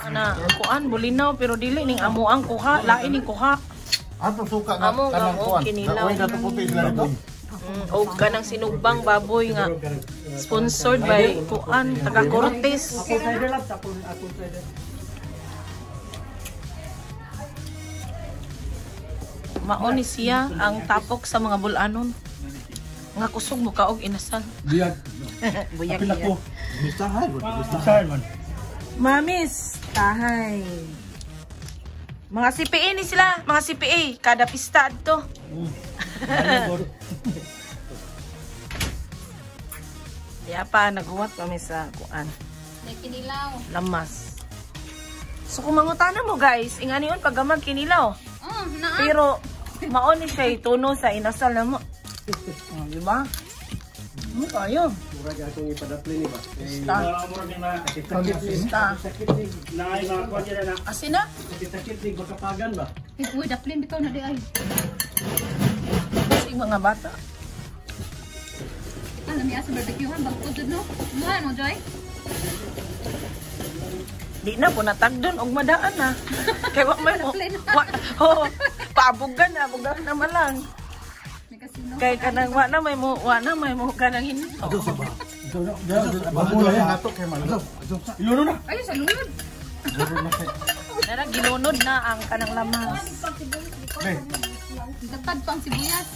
na kuan bulinaw pero dili ning amuang kuha, lain ning kuha. Ato suka nga kanang kuan. Way na to puti sila dito. O kanang sinugbang baboy nga sponsored by kuan taga Cortes. Mao ni siya ang tapok sa mga bulanon. Nga kusog mo kaog inasal. Buyag. Buyag Apil ako. Bistahay, Bistahan man. Mamis, tahay. Mga CPA ni sila, mga CPA, kada pista adto. Kaya pa naghuwat kami sa kuan. Kinilaw. Lamas. So kung mangutana mo guys, ingani yun paggamag kinilaw. Naa. Pero maon ni siya ituno sa inasal na mo. Di ba? Ano tayo? Murag akong ipadapli ni ba? Pista. Pista. Nay mga kuan dira na. Asin na? Sakit ni bakapagan ba? Uy, daplin bitaw na di ay. Kasi mga bata. Alam niya sa barbecue-han, bagpudod no? Ano mo, Joy? Di na po natagdon og madaan na. Kaya wak may mo. Paabugan na malang. May kasino. Kaya kanang wa na may mo kanang hindi. Ato sa ba? Babula yan ato kay malo. Iluno na. Ay, sa luyod. Nara ginunod na ang kanang lamas. Datad pang sibuyas.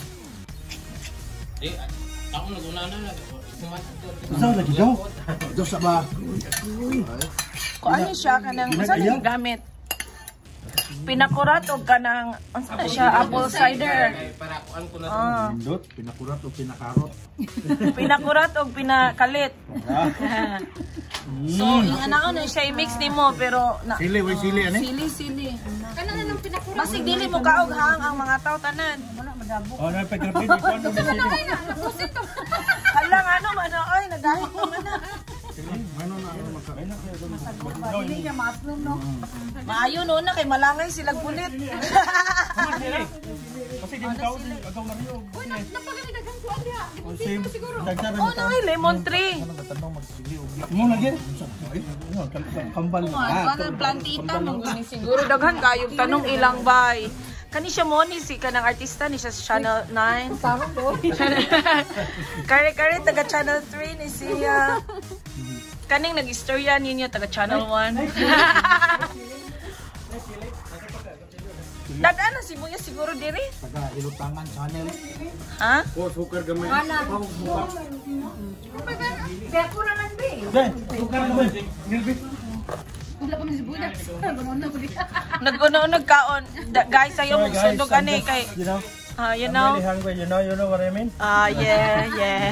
Ako naguna na. Saan lagi daw? Ato sa ba? Kung ano siya kanang saan yung gamit? Pinakurat o kanang ano na siya apple cider. Para kuan ko na. Pindot, pinakurat o pinakarot. Pinakurat o pinakalit. So, yung anak na siya i-mix nimo pero na Sili, way sili ani. sili. Kana na nang pinakurat. Basig dili mo kaog hang ang mga tao tanan. Wala madabo. Oh, na pagkapit ni kuan mo sili. Ay, napusit ka. Halang ano man oy nagahit ko man na. Ano na ano maka. Dili niya maslom no. Maayo no na kay malangay silag pulit. Kasi di mo kaon agaw na riyo. Uy, napagalidagang kuwan niya. Same. Dagdag Oh no, lemon tree. Tanong magsili og mo lagi. Kambal. Kanang plantita mo gani siguro daghan kayog tanong ilang bay. Kani siya mo ni si kanang artista ni siya sa Channel 9. Parang do. Kare taga Channel 3 ni siya. Kaning nag-istorya ninyo taga Channel 1. Dadaan na si Buya siguro diri. taga Ilutangan channel. Ha? O sukar gamay. Kaya pura man be. Dai, sukar mo. Nilbit. Wala pa man sibuyas. Ganoon na ko di. Nag-uno kaon. Guys, ayaw mong sundog ani kay You know? you I'm know. really hungry. You know what I mean? Yeah.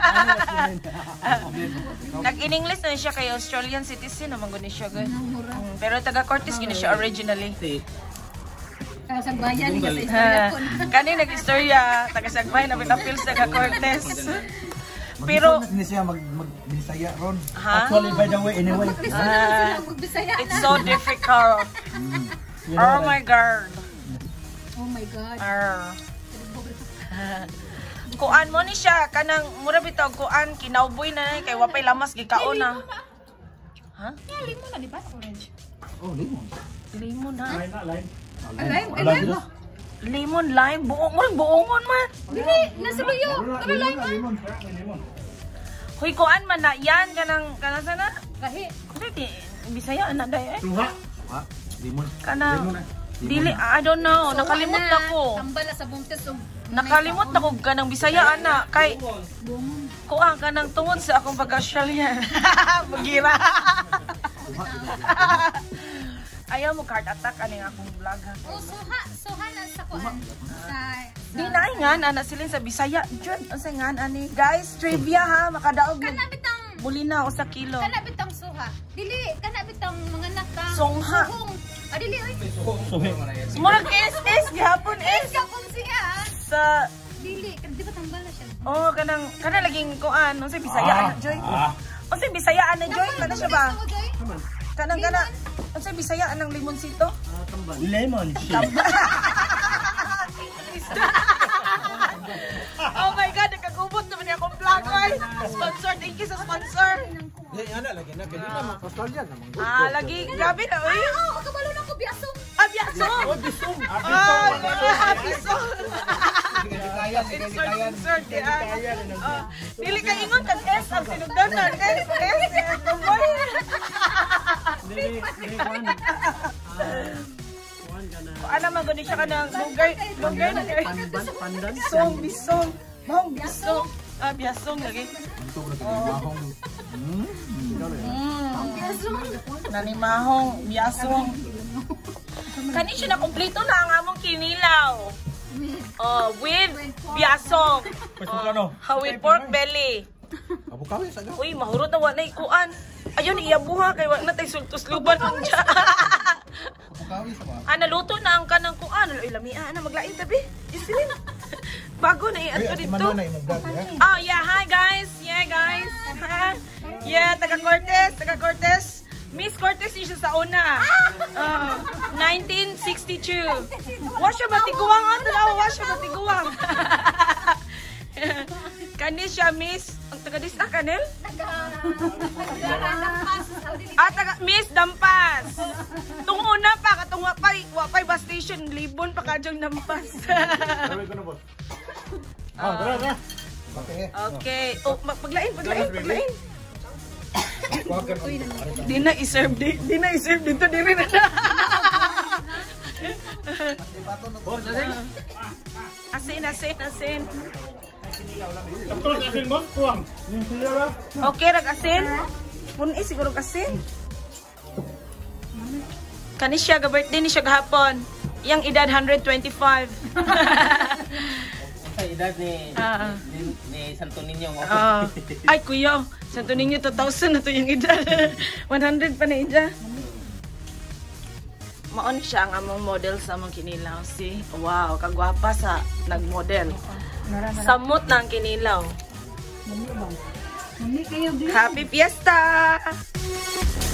Nag-in-English na siya kay Australian citizen naman guni siya good. Pero taga Cortes gini siya originally. Kaya sa bayan ni kasi Kani nag-istorya taga Sagmay na pinapils taga Cortes. Pero Hindi siya mag-Bisaya ron. ha? Actually, by the way, anyway. Bisaya It's na. so difficult. Oh my god. Oh my God. Kuan mo ni siya kanang mura bitaw kuan kinauboy na kay wapay lamas gikaon na. Ha? Yeah, limon na di ba? Orange. Oh, limon. Limon ha? Lime. Lemon lime buongon man. Dili, nasa luyo. Tara lime man. Hoy kuan man na yan kanang sana? Gahi. Di Bisaya na day eh. Tuha. Ha? Limon. Kanang dili I don't know, nakalimot na ko. Tambal na sa buntes og Nakalimot na ko kanang Bisaya ana kay kuan kanang tungod sa akong pag-Australian. Bugira. Ayaw mo heart attack aning akong vlog ha. Oh, suha na sa kuan. Sa Di na ingan ana silin sa Bisaya. Jud unsa ngan ani guys trivia ha makadaog kana bitang bulina o sa kilo. kana bitang suha. Dili, kana bitang mga nakang Songha. Dili oy. Murag is gihapon is Kapon siya. sa Dili, di ba tambal na siya? oh kanang laging kuan unsa Bisaya ana Joy. Unsa Bisaya ana Joy kana siya ba? Kanang unsa Bisaya anang limonsito? Lemon shake. Oh my god, nagkagubot naman niya akong vlog, ay. Sponsor, thank you sa sponsor. lagi na kaya na makasal yan naman. Lagi grabe na oy. Oo, kabalo na ko biyasong. Biasong. Oh, bisong. Bisong. Insert di dili ka ingon kag S ang sinugdanan. S. Tumoy. Dili kuan. Ano man gud siya kanang bugay na kay. Pandan. Bisong. Mong bisong. Biasong lagi. Nanimahong biasong. Kani siya na kompleto na ang among kinilaw. With biasong. With pork belly. Abukawi sa gaw. Uy, mahurot na wala ikuan. Ayun, iyabuha kay wag na tay sultos-luban ang dya. Abukawi sa ba? Naluto na ang kanang kuan. Uy, lamia na maglain tabi. Isilin. Bago na i-add ko dito. Yeah, hi guys. Taga Cortez. Miss Cortez siya sa una. 1962. Wasya batiguang batiguang. Kani siya Miss, ang taga dis kanel? Miss Dampas. Tung una pa katong wapay bus station libon pa kadyang Dampas. Okay. Paglain. Di na i-serve dito diri na. Asin. Okay, rag-asin. Puni siguro asin. Kani siya ga-birthday ni siya gahapon. Yang edad 125. Sa edad ni Santo Niño. Ay kuya, Santo Niño 2000 na to yung edad. 100 pa na ida. Maon siya ang among model sa among kinilaw. Si, wow, kagwapa sa nagmodel. Samot na ang kinilaw. Happy Fiesta!